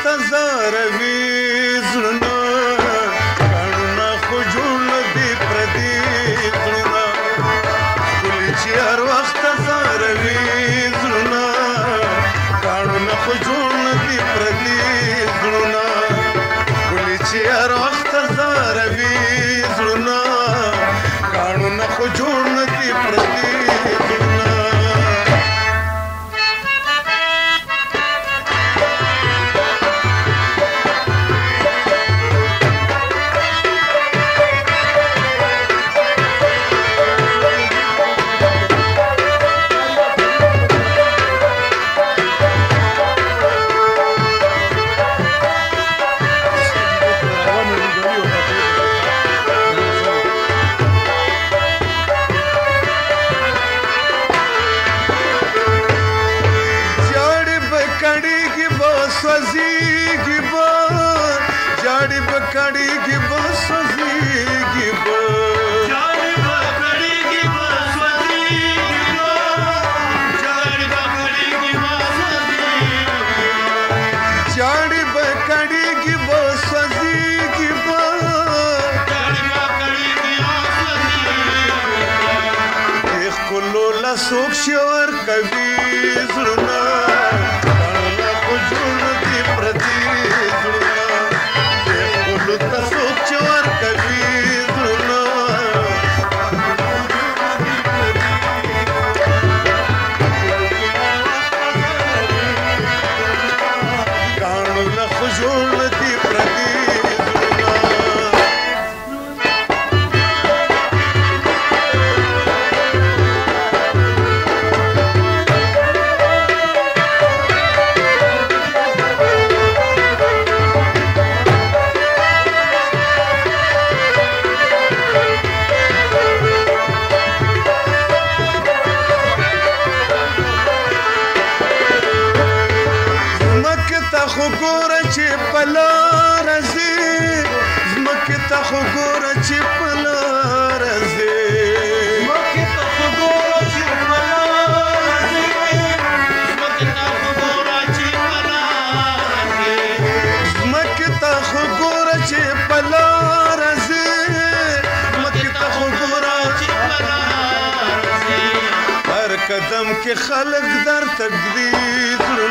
زاروي زړونه کاڼونه خو جوړ نه دي پردي زړونه ښکلي چې هر وخت زاروي زړونه کاڼونه خو جوړ نه دي پردي زړونه ښکلي چې هر وخت زاروي زړونه کاڼونه خو جوړ نه دي پردي زړونه जाड़ी बकड़ी की बसजी की जाड़ी बकड़ी की बसजी की जाड़ी बकड़ी की बसजी जाड़ी बकड़ी की बसजी की जाड़ी बकड़ी की बसजी एक कुल्लो लसुक शोर कभी जुड़ना خو ګوره چې په لاره ځې ځمکې ته خو ګوره چې په لاره ځې ځمکې ته خو ګوره چې په لاره ځې ځمکې ته خو ګوره چې په لاره ځې ځمکې ته خو ګوره چې په لاره ځې ځمکې ته خو ګوره چې په لاره ځې هر قدم کې خلک درته ږدي